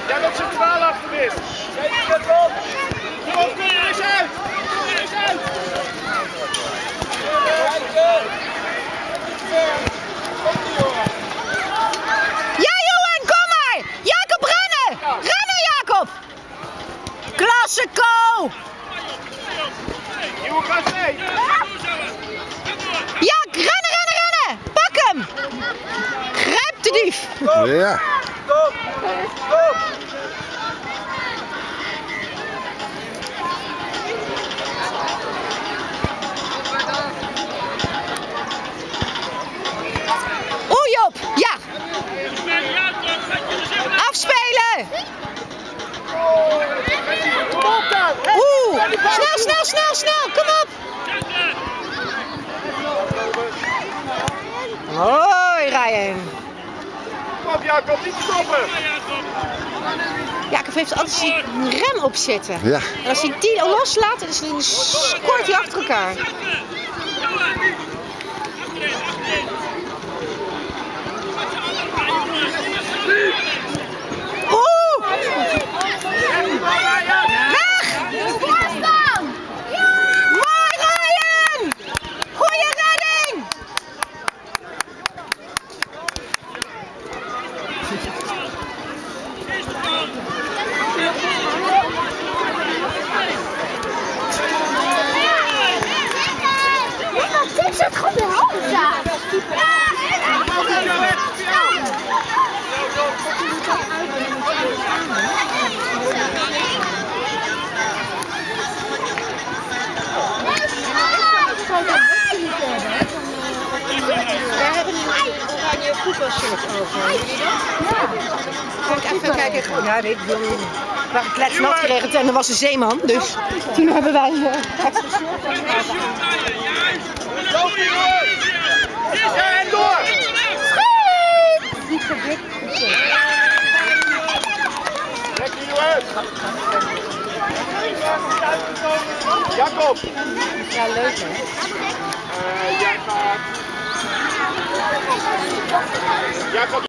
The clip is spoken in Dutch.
Jij loopt centraal achterin. Kom er eens uit. Kom er eens uit. Ja, Johan, kom maar! Jacob, rennen! Rennen, Jacob! Klasse, Ko! Johan, ga mee. Ja, rennen, rennen, rennen! Pak hem! Grijp de dief! Ja. Stop. Stop. Oeh, Job! Ja! Afspelen! Kom op dan. Oeh! Snel, snel, snel, snel! Kom op! Hoi, Ryan! Kom op Jacob, niet stoppen. Jacob heeft altijd zijn rem op zitten. Ja. En als hij die loslaat, dan scoort hij achter elkaar. Oeh! Weg! Mooi, Ryan! Goeie redding! Dit zit goed in handen. We hebben een oranje voetbalshirt over. Even kijken. Ja, weet ik wel. We waren kletsnat geregeld en er was een zeeman. Dus toen hebben wij extra shirt. Loop hier door. Ja, en door. Schiet! Niet zo dik. Trek hier nu uit. Jacob. Ja, leuk hè. Jij gaat. Jacob.